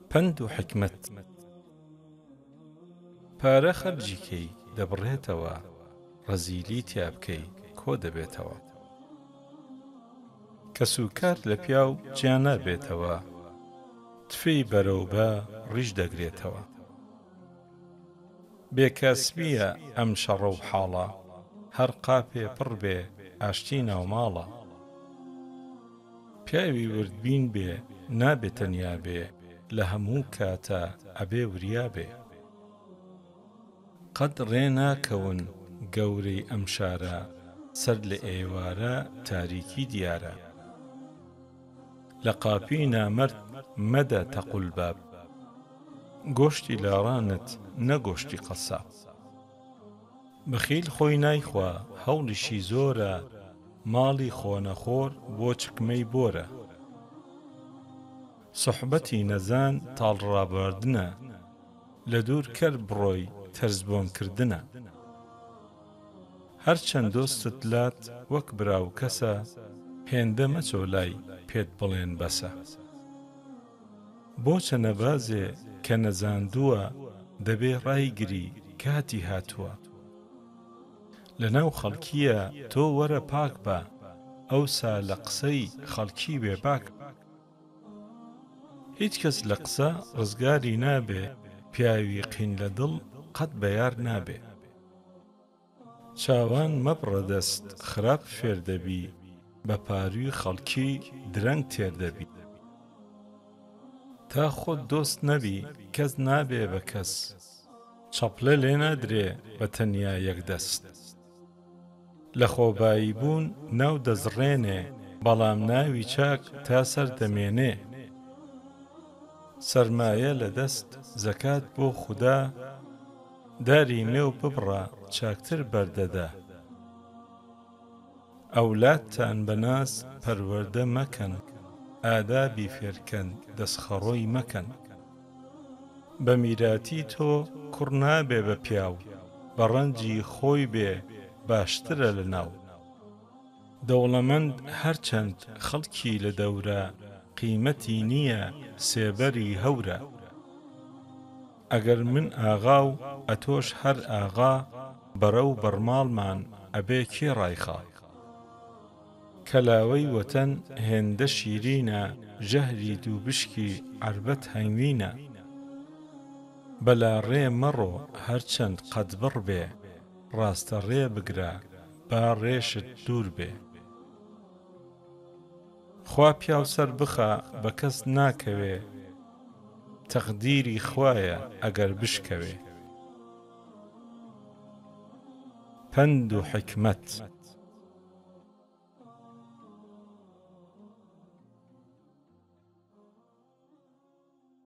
پند و حکمت پارە خەرجیکەی دەبڕێتەوە، ڕەزیلی تیا بکەی کۆ دەبێتەوە. کەسوکار لە پیاو جیا نابێتەوە، تفەی بەرەوبە ڕیش دەگرێتەوە. بێکەسبیە ئەم شەڕە و حاڵە، هەر قاپێ پڕ بێ ئاشتی ناوماڵە. پیاوی وردبین بێ نابێت تەنیا بێ، لە هەموو کاتە ئەبێ وریا بێ. قەت ڕێناکەون گەورەی ئەم شارە، سەر لە ئێوارە تاریکی دیارە. لە قاپی نامەرد مەدە تەقولباب، گۆشتی لاڕانت نەگۆشتی قەساب. بەخیل خۆی نایخوا هەوڵیشی زۆرە، ماڵی خۆنەخۆر بۆ چکمەی بۆرە. سوحبەتی نەزان تاڵڕاباردنە، لە دوور کەر بڕۆی تەرز بۆم کردنە. هەرچەند دۆستت لات وەک براو کەسە، هێندە مەچۆ لای پێت بڵێن بەسە. بۆ چەنەبازێ کە نەزاندووە، دەبێ ڕایگری کاتی هاتووە. لەناو خەڵکیە تۆ وەرە پاک بە، ئەوسا لە قسەی خەڵکی بێباک بە. هیچ کەس لە قسە ڕزگاری نابێ، پیاوی قین لە دڵ قەت بەیار نابێ. چاوان مەبڕە دەست خراپ فێر دەبی، بە پاروی خەڵکی درەنگ تێر دەبی. تا خۆت دۆست نەبی کەس نابێ بە کەس، چەپلە لێ نادرێ بە تەنیا یەک دەست. لە خۆبایی بوون ناو دەزڕێنێ، بەڵام ناوی چاک تا سەر دەمێنێ. سەرمایە لە دەست زەکات بۆ خودا، داری نێو ببڕە چاکتر بەردەدا. ئەولادتان بەناز پەروەردە مەکەن، ئادابی فێرکەن دەستخەڕۆی مەکەن. بە میراتی تۆ کوڕ نابێ بە پیاو، بە ڕەنجی خۆی بێ باشترە لە ناو. دەوڵەمەند هەرچەند خەڵکی لە دەورە، قیمەتی نییە سێبەری هەورە. ئەگەر من ئاغا و ئەتۆش هەر ئاغا، بەرەو بەرماڵمان ئەبێ کێ ڕایخا. کەلاوەی وەتەن هێندە شیرینە، ژەهری دووبشکی عەربەت هەنگوینە. بەلا ڕێ مەڕۆ هەرچەند قەدبڕ بێ، ڕاستە ڕێ بگرە با ڕێشت دوور بێ. خوا پیاو سەر بخە بە کەس ناکەوێ، تەقدیری خوایە ئەگەر بشکەوێ. پند و حکمت